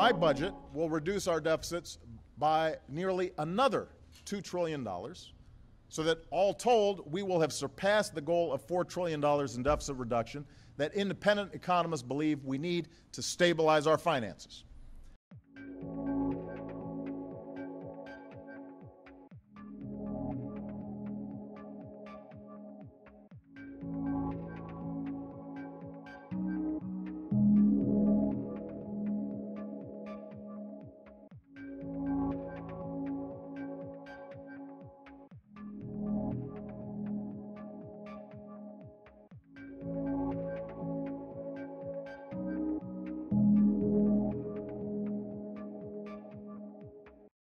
my budget will reduce our deficits by nearly another $2 trillion, so that all told, we will have surpassed the goal of $4 trillion in deficit reduction that independent economists believe we need to stabilize our finances.